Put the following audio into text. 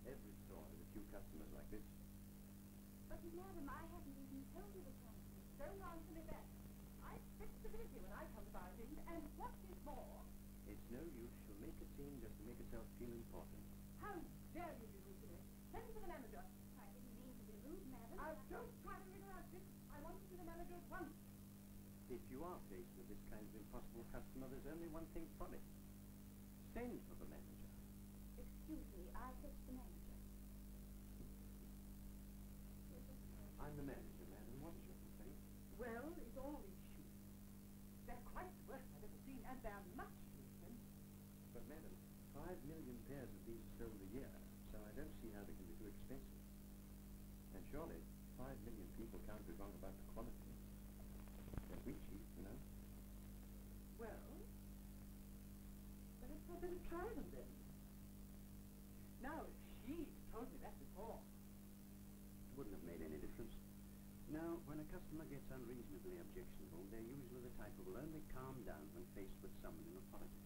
Every store has a few customers like this. But, madam, I haven't even told you the chances. Don't answer me that. I expect civility when I come to barging, and what is more... It's no use. She'll make a scene just to make herself feel important. How dare you be rude to me? Send for the manager. I didn't mean to be rude, madam. Don't try to wriggle out this. I want to see the manager at once. If you are faced with this kind of impossible customer, there's only one thing for it. Send for the manager. Excuse me, I'll fetch the manager. I'm the manager, madam. What is your complaint? Well, it's all these shoes. They're quite the worst I've ever seen, and they're much too expensive. But, madam, 5 million pairs of these are sold a year, so I don't see how they can be too expensive. And surely, 5 million people can't be wrong about the quality. They're wheat cheap, you know. Well, but it's a bit of try them then. Now, if she'd told me that before... It wouldn't have made any difference. Now, when a customer gets unreasonably objectionable, they're usually the type who will only calm down when faced with someone in authority.